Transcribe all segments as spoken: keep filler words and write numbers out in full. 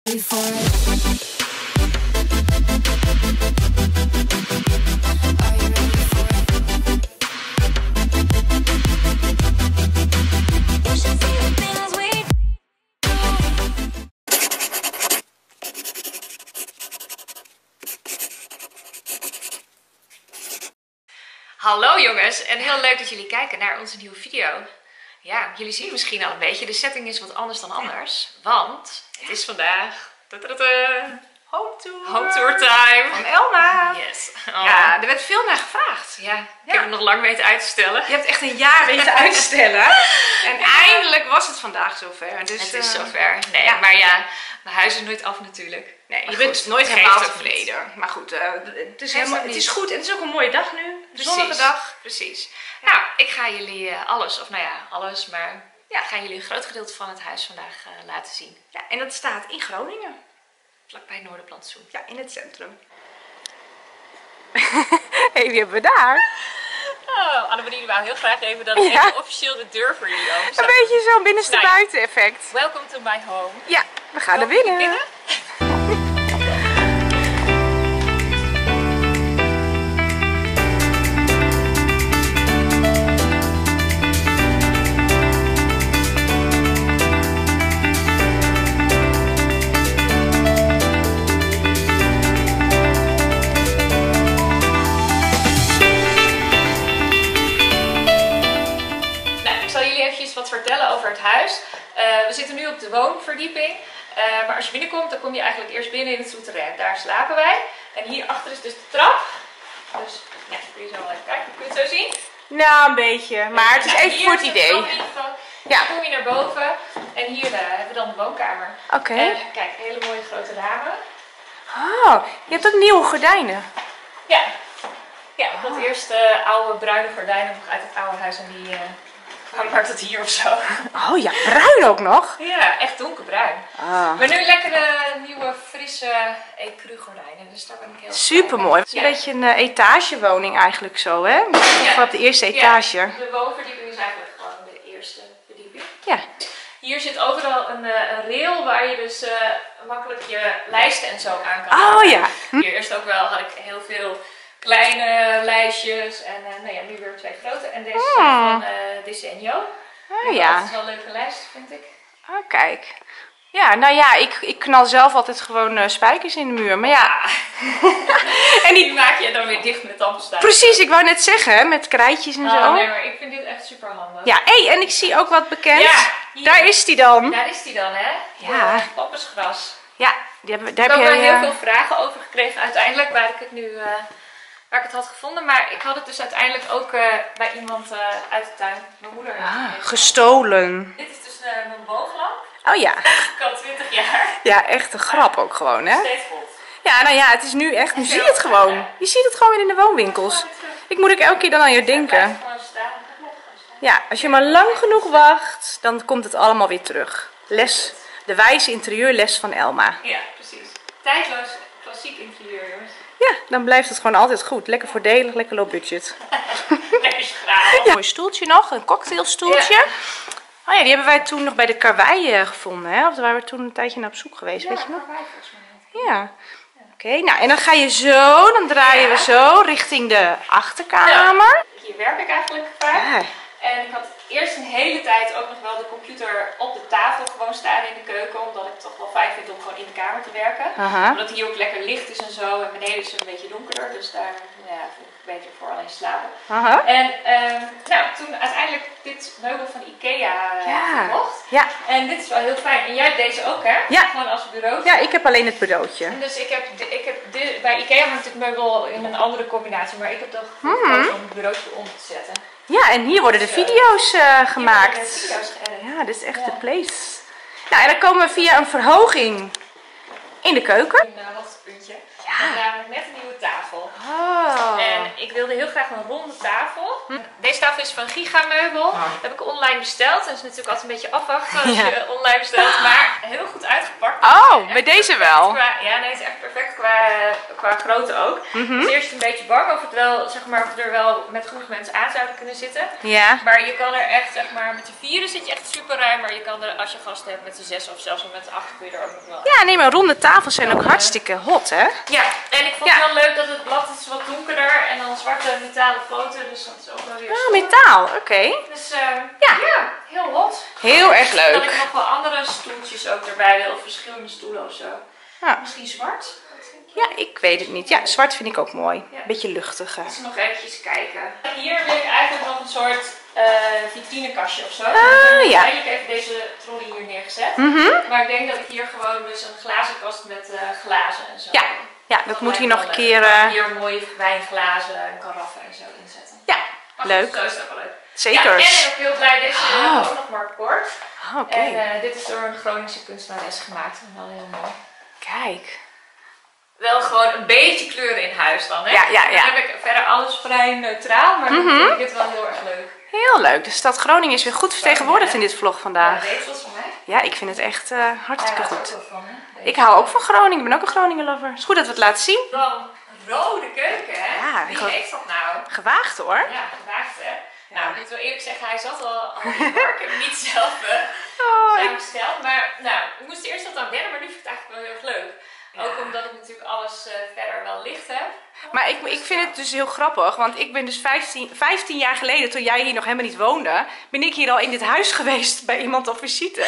Hallo jongens, en heel leuk dat jullie kijken naar onze nieuwe video. Ja, jullie zien misschien al een beetje, de setting is wat anders dan anders. Want het is vandaag home tour. home tour time Van Elma. Yes. Oh. Ja, er werd veel naar gevraagd. Ja, ik Ja. heb het nog lang weten uit te stellen. Je hebt echt een jaar weten uitstellen. En eindelijk was het vandaag zover. Dus, Het is uh, zover. Nee, ja. maar ja, mijn huis is nooit af natuurlijk. Nee, Maar je bent goed, nooit geeft helemaal ook tevreden. Maar goed, uh, het, is Geeft helemaal, ook het niet. is goed en het is ook een mooie dag nu. Een Precies. zonnige dag. Precies. Nou, ik ga jullie uh, alles, of nou ja, alles, maar ja, ik ga jullie een groot gedeelte van het huis vandaag uh, laten zien. Ja, en dat staat in Groningen. Vlakbij Noorderplantsoen. Ja, in het centrum. Hé, wie hebben we daar? Oh, Annemarie wou heel graag even dat ik Ja. even officieel de deur voor jullie open Een zet. beetje zo'n binnenste Nou ja. buiten effect. Welcome to my home. Ja, we gaan er Komen jullie binnen. Nou, ik zal jullie eventjes wat vertellen over het huis. Uh, we zitten nu op de woonverdieping. Uh, maar als je binnenkomt, dan kom je eigenlijk eerst binnen in het souterrain. Daar slapen wij. En hierachter is dus de trap. Dus ja, kun je zo wel even kijken. Kun je het zo zien? Nou, een beetje. Maar het is Nou, even hier voor het is de idee. trap in ieder geval. Ja. Dan kom je naar boven. En hier uh, hebben we dan de woonkamer. Oké. En kijk, hele mooie grote ramen. Oh, je hebt ook nieuwe gordijnen. Ja. Ja, ik had eerst uh, oude bruine gordijnen nog uit het oude huis. En die uh, kwamen uit het hier of zo. Oh ja, bruin ook nog. Ja, echt donkerbruin. Ah. Maar nu lekkere nieuwe, frisse ecru gordijnen. Dus daar ben ik heel Super mooi. Het is Ja. een beetje een uh, etagewoning eigenlijk zo, hè? Of Ja. op de eerste etage. Ja, de woonverdieping is eigenlijk gewoon de eerste verdieping. Ja. Hier zit overal een, uh, een rail waar je dus uh, makkelijk je lijsten en zo aan kan Oh hangen. ja. Hm. Hier eerst ook wel had ik heel veel kleine lijstjes. En uh, nou ja, nu weer twee grote. En deze is Hmm. van uh, Desenio. Oh ja. Dat is wel een leuke lijst, vind ik. Oh, kijk. Ja, nou ja, ik, ik knal zelf altijd gewoon uh, spijkers in de muur. Maar ja. En die maak je dan weer dicht met tandpasta. Precies, ik wou net zeggen, met krijtjes en Oh, zo. nee, maar ik vind dit echt super handig. Ja, hé, hey, en ik zie ook wat bekend. Ja, hier. Daar is die dan. Daar is die dan, hè? Ja. De Pappesgras. Ja, die hebben, Ik daar heb heb er jij... heel uh, veel vragen over gekregen uiteindelijk, waar ik het nu uh, waar ik het had gevonden. Maar ik had het dus uiteindelijk ook uh, bij iemand uh, uit de tuin. Mijn moeder heeft het ah, meegenomen. gestolen. Dit is dus uh, mijn booglamp. Oh ja. Ik had twintig jaar. Ja, echt een grap ook gewoon, hè? Steeds goed. Ja, nou ja, het is nu echt, nu zie je het gewoon. Je ziet het gewoon weer in de woonwinkels. Ik moet ook elke keer dan aan je denken. Gewoon staan. Het blijft gewoon staan. Ja, als je maar lang genoeg wacht, dan komt het allemaal weer terug. Les, de wijze interieurles van Elma. Ja, precies. Tijdloos klassiek interieur, jongens. Ja, dan blijft het gewoon altijd goed. Lekker voordelig, lekker low budget. Lekker schraal. Ja. Een mooi stoeltje nog, een cocktailstoeltje. Ja. Oh ja, die hebben wij toen nog bij de karwei uh, gevonden, hè? Of daar waren we toen een tijdje naar op zoek geweest, Ja, weet je nog? karwei volgens mij. Ja. Oké, nou en dan ga je zo, dan draaien Ja. we zo richting de achterkamer. Hier werk ik eigenlijk vaak. Ja. En ik had eerst een hele tijd ook nog wel de computer op de tafel gewoon staan in de keuken. Omdat ik het toch wel fijn vind om gewoon in de kamer te werken. Aha. Omdat hier ook lekker licht is en zo. En beneden is het een beetje donkerder. Dus daar nou ja, vind ik het beter voor alleen slapen. Aha. En ehm, nou, toen uiteindelijk dit meubel van Ikea uh, Ja. gekocht. Ja. En dit is wel heel fijn. En jij hebt deze ook, hè? Ja. Gewoon als bureau. Ja, ik heb alleen het bureautje. En dus ik heb, de- ik heb de, bij Ikea hangt het meubel in een andere combinatie. Maar ik heb toch Mhm. gekozen om het bureautje om te zetten. Ja, en hier worden de video's uh, Hier worden de gemaakt. video's geëdit. Ja, dit is echt Ja. de place. Nou, en dan komen we via een verhoging in de keuken. Een uh, hoogtepuntje. Ja. En namelijk met een nieuwe tafel. Oh. En ik wilde heel graag een ronde tafel. Hm. Deze tafel is van Giga Meubel. Oh. Dat heb ik online besteld. Dat is natuurlijk altijd een beetje afwachten als ja. je online bestelt. Maar heel goed uitgepakt. Oh, bij deze wel? Qua, ja, nee, het is echt perfect qua, qua grootte ook. Mm-hmm. Dus eerst een beetje bang of, het wel, zeg maar, of er wel met genoeg mensen aan zouden kunnen zitten. Ja. Maar je kan er echt, zeg maar, met de vieren zit je echt super ruim. Maar je kan er, als je gasten hebt, met de zes of zelfs met de acht kun je er ook nog wel. Ja, nee, maar ronde tafels zijn ook hartstikke hot, hè? Ja, en ik vond ja. het wel leuk dat het blad is wat donkerder en dan zwarte metalen poten. Dus dat is ook wel weer. Oh, metaal, oké. Okay. Dus uh, ja. ja, heel hot. Heel erg leuk. Dat ik nog wel andere stoeltjes ook erbij wil, of verschillende stoelen of zo. Ja. Misschien zwart? Ja, ik weet het niet. Ja, zwart vind ik ook mooi. Ja. Beetje luchtig. Dus nog eventjes kijken. Hier wil ik eigenlijk nog een soort uh, vitrinekastje of zo. Ah, dus ik ja. heb eigenlijk even deze trolley hier neergezet. Mm-hmm. Maar ik denk dat ik hier gewoon dus een glazen kast met uh, glazen en zo. Ja, ja dat dan moet hier nog een keer... Uh... Hier mooie wijnglazen en karaffen en zo inzetten. Ja, maar leuk. Zo is dat wel leuk. Zeker. Ja, en ik ben ook heel blij, deze oh. ook nog Mark Kort. Oh, oké. Okay. En uh, dit is door een Groningse kunstenares gemaakt. En wel heel mooi. Kijk. Wel gewoon een beetje kleuren in huis dan, hè? Ja, ja, ja. Dan heb ik verder alles vrij neutraal, maar mm-hmm. dan vind ik het wel heel erg leuk. Heel leuk. De stad Groningen is weer goed vertegenwoordigd in dit vlog vandaag. Ja, deze was van mij. Ja, ik vind het echt uh, hartstikke ja, goed. Van, ik hou ook van Groningen. Ik ben ook een Groningen-lover. Het is goed dat we het laten zien. Dan een rode keuken, hè? Ja, wie heeft dat nou? Gewaagd hoor. Ja, gewaagd, hè? Ja. Nou, ik moet wel eerlijk zeggen, hij zat al, al in de work. Ik heb hem niet zelf uh, oh, samengesteld. Ik... Maar nou, ik moest eerst wat aan wennen, maar nu vind ik het eigenlijk wel heel erg leuk. Ja. Ook omdat ik natuurlijk alles uh, verder wel licht heb. Maar ik, ik vind het dus heel grappig, want ik ben dus vijftien, vijftien jaar geleden, toen jij hier nog helemaal niet woonde, ben ik hier al in dit huis geweest bij iemand op visite.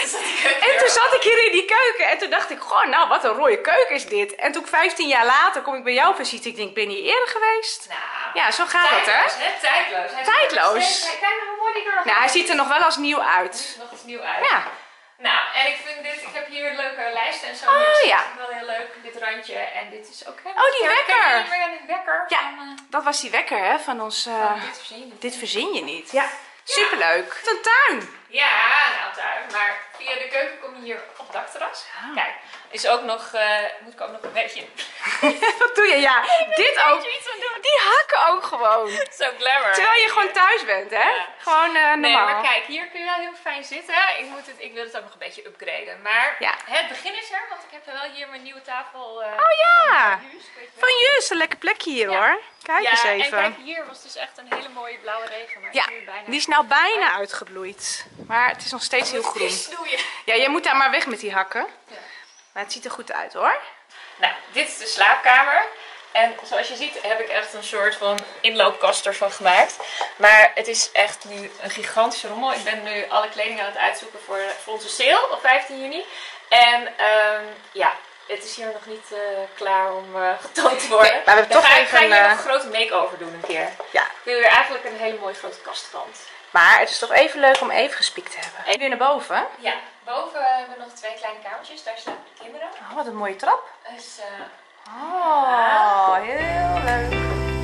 En toen zat ik hier in die keuken en toen dacht ik, goh, nou wat een rode keuken is dit. En toen vijftien jaar later kom ik bij jou op visite, ik denk, ik ben hier eerder geweest. Nou, ja, zo gaat het, hè? hè? Tijdloos. Hij Tijdloos. Hij, kijk nou hoe mooi die er nog nou, hij ziet er nog wel als nieuw uit. Hij ziet er nog als nieuw uit. Ja. Nou, en ik vind dit, ik heb hier leuke lijsten en zo. Oh dus ja. Dat is wel heel leuk, dit randje. En dit is ook helemaal... Oh, die wekker! Kijk, weer aan die wekker. Ja, van, uh, dat was die wekker, hè, van ons... Uh, van dit verzin je niet. Dit verzin je niet. Ja, superleuk. Het is een tuin. Ja, nou tuin. Maar via de keuken kom je hier op het dakterras. Oh. Kijk, is ook nog, uh, moet ik ook nog een beetje... Wat doe je? Ja, dit ook. Die hakken ook gewoon. Zo glamour. Terwijl je gewoon thuis bent, hè? Ja. Gewoon uh, normaal. Nee, maar kijk, hier kun je wel heel fijn zitten. Ik, moet het, ik wil het ook nog een beetje upgraden. Maar ja. het begin is er, want ik heb wel hier mijn nieuwe tafel. Uh, oh ja, van Juus. Van Juus, een lekker plekje hier ja. hoor. Kijk ja, eens even. En kijk, hier was dus echt een hele mooie blauwe regen. Maar ja, nu bijna die is nou bijna uit. uitgebloeid. Maar het is nog steeds heel groen. Ja, jij moet daar maar weg met die hakken. Ja. Maar het ziet er goed uit hoor. Nou, dit is de slaapkamer. En zoals je ziet heb ik echt een soort van inloopkast ervan gemaakt. Maar het is echt nu een gigantische rommel. Ik ben nu alle kleding aan het uitzoeken voor, voor onze sale op vijftien juni. En um, ja, het is hier nog niet uh, klaar om uh, getoond te worden. Nee, maar we hebben toch ga, even ga je hier uh... nog een grote make-over doen een keer. Ja. Ik wil hier eigenlijk een hele mooie grote kastkant. Maar het is toch even leuk om even gespiekt te hebben. Even weer naar boven. Ja, boven hebben we nog twee kleine kamertjes. Daar slapen de kinderen. Oh, wat een mooie trap. Dus, uh, oh, ja. Heel leuk.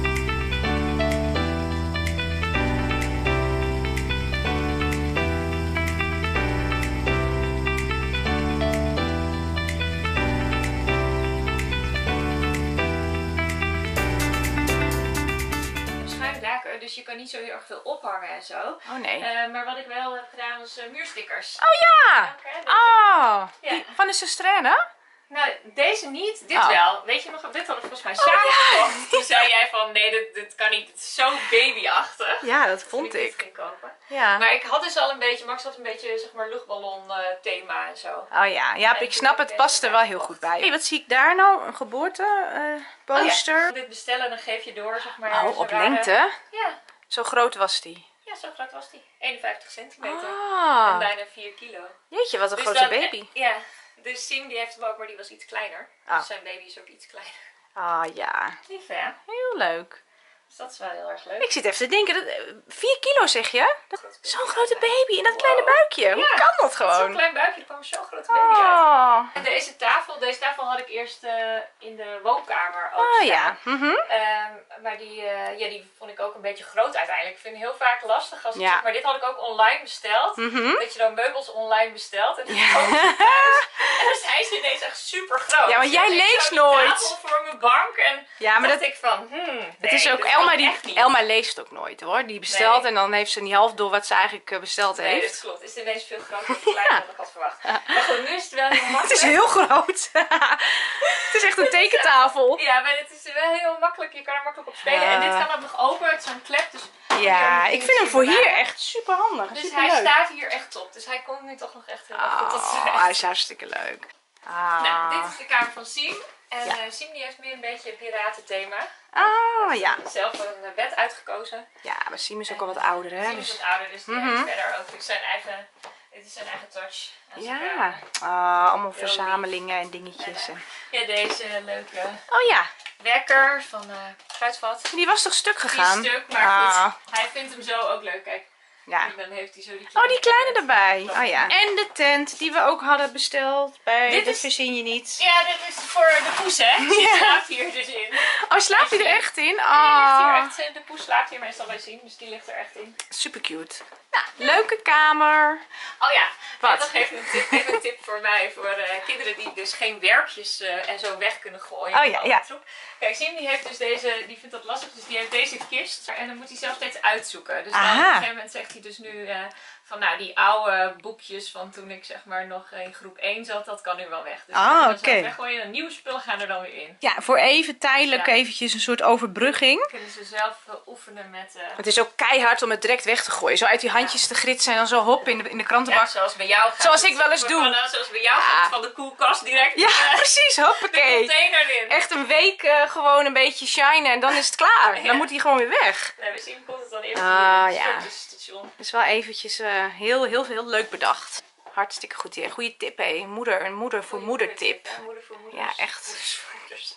Dus je kan niet zo heel erg veel ophangen en zo. Oh nee. Uh, maar wat ik wel heb gedaan was uh, muurstickers. Oh ja! Okay, oh, ja. Die, van de Sustrenne? Nou, deze niet. Dit oh. wel. Weet je nog, dit hadden we volgens mij samen gekocht. Oh, ja. Toen zei jij van, nee, dit, dit kan niet. Het is zo babyachtig. Ja, dat vond ik. ik. ik. Ging kopen. Ja. Maar ik had dus al een beetje, Max had een beetje, zeg maar, luchtballon uh, thema en zo. Oh ja, ja, ik snap het, past er wel heel goed bij. Hey, wat zie ik daar nou? Een geboorte uh, poster. Oh, ja. Dit bestellen, dan geef je door, zeg maar. Oh, op lengte? Ja. Zo groot was die? Ja, zo groot was die. eenenvijftig centimeter. Ah. En bijna vier kilo. Jeetje, wat een dus grote dan, baby. Ja, dus Sim die heeft hem ook, maar die was iets kleiner. Oh. Dus zijn baby is ook iets kleiner. Ah ja. Lief hè? Heel leuk. Dus dat is wel heel erg leuk. Ik zit even te denken, dat, vier kilo zeg je? Zo'n grote baby in dat wow. kleine buikje. Hoe ja, kan dat gewoon? Zo'n klein buikje, er kwam zo'n grote baby oh. uit. En deze tafel tafel. Deze tafel had ik eerst uh, in de woonkamer ook Oh staan. ja. Mm-hmm. Um, maar die, uh, ja, die vond ik ook een beetje groot uiteindelijk. Ik vind het heel vaak lastig als ik Ja. zeg, maar dit had ik ook online besteld. Mm-hmm. Dat je dan meubels online bestelt. En dan Ja. komen ze thuis. En dan zijn ze ineens echt super groot. Ja, want jij dus leest ik nooit. tafel voor mijn bank. En Ja, maar dacht dat, ik van, hmm, nee, het is ook dat Elma, kan die, echt niet. Elma leest ook nooit hoor. Die bestelt Nee. en dan heeft ze niet half door wat ze eigenlijk uh, besteld Nee, heeft. dat klopt. Het is ineens veel groter of kleiner dan ik had verwacht. Maar goed, nu is het wel heel makkelijk. Het is heel groot. Het is echt een tekentafel. Ja, maar het is wel heel makkelijk. Je kan er makkelijk op spelen. Ja. En dit kan ook nog open. Het is zo'n klep. Dus Ja, hier ik vind hem voor hier echt super handig. Dus Super hij leuk. staat hier echt op. Dus hij komt nu toch nog echt heel erg goed tot zijn Oh, recht. hij is hartstikke leuk. Ah. Nou, dit is de kamer van Siem. En Ja. uh, Siem die heeft meer een beetje een piratenthema. Oh ja. Zelf een bed uitgekozen. Ja, maar Siem is ook al wat ouder hè. Siem is Dus... wat ouder, dus die Mhm. heeft verder ook zijn eigen, dit is zijn eigen touch. Als ik, Ja, uh, ah, allemaal lief. verzamelingen en dingetjes. En... ja, deze leuke Oh ja, wekker van uh, Fruitvat. die was toch stuk Die gegaan? is stuk, maar Ah. goed. Hij vindt hem zo ook leuk. Kijk, Ja. en dan heeft hij zo die Oh, die kleine erbij. Klopt. Oh ja. En de tent die we ook hadden besteld bij Dit de is- Verzin je niet. Ja, dit is voor de poes, hè? Die Ja. slaapt hier dus in. Oh, slaapt hij er echt in? Die ligt hier Ah, echt, de poes slaapt hier meestal bij Siem, dus die ligt er echt in. super cute. Nou, leuke kamer. Oh ja, Wat? en nog even een tip, even een tip voor mij, voor uh, kinderen die dus geen werkjes uh, en zo weg kunnen gooien. Oh ja, Alle ja. troep. Kijk, Siem die heeft dus deze, die vindt dat lastig, dus die heeft deze kist. En dan moet hij zelf steeds uitzoeken. Dus dan op Aha. een gegeven moment zegt hij dus nu uh, van nou, die oude boekjes van toen ik zeg maar nog in groep één zat, dat kan nu wel weg. Dus Ah, dan kan je oké. zelf weggooien en nieuwe spullen gaan er dan weer in. Ja, voor even tijdelijk Ja. eventjes een soort overbrugging. Kunnen ze zelf uh, oefenen met... Uh, Het is ook keihard om het direct weg te gooien. Zo uit die handjes te gritsen en dan zo hop in de, in de krantenbak. ja, zoals bij jou gaat Zoals het ik wel eens van- doe. Van, uh, zoals bij jou Ja. gaat het van de koelkast direct Ja, uh, precies. de Hoppakee. container in. Echt een week uh, gewoon een beetje shinen en dan is het klaar. Ja. Dan moet hij gewoon weer weg. Nee, we zien komt het dan eerst Ah, hier in ja. het station. Dus wel eventjes uh, heel, heel, heel leuk bedacht. Hartstikke goed hier. Goeie tip hé. Moeder, een moeder voor moeder tip. Ja, moeder voor moeders. Ja, echt. Moeders voor moeders.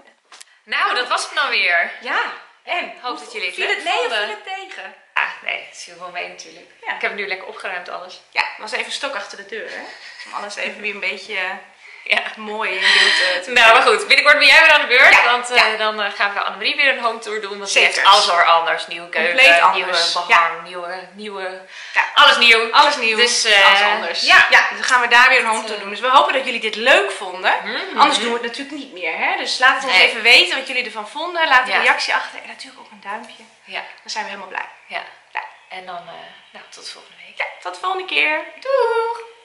Nou, dat was het dan weer. Ja, en? Hoop dat jullie het Viel leuk het nee of vonden. viel het tegen? Ah, nee, het viel wel mee natuurlijk. Ja. Ik heb het nu lekker opgeruimd alles. Ja, was even stok achter de deur hè. Om alles even weer een beetje uh, Ja. mooi in beeld uh, te Nou, maar goed. Binnenkort ben jij weer aan de beurt. Ja, Want uh, ja. dan uh, gaan we Annemarie weer een home tour doen. Want ze Zeker. heeft alles al anders. Nieuwe keuken, Compleet anders. nieuwe behang, nieuwe, nieuwe... Ja. Alles nieuw. Alles nieuw, Dus, uh, alles anders. Ja. ja, dus dan gaan we daar weer een home tour doen. Dus we hopen dat jullie dit leuk vonden. Mhm. Anders doen we het natuurlijk niet meer. Hè? Dus laat het ons Nee. even weten wat jullie ervan vonden. Laat een Ja. reactie achter en natuurlijk ook een duimpje. Ja. Dan zijn we helemaal blij. Ja. Ja. En dan, uh, nou, tot volgende week. Ja, tot de volgende keer. Doeg!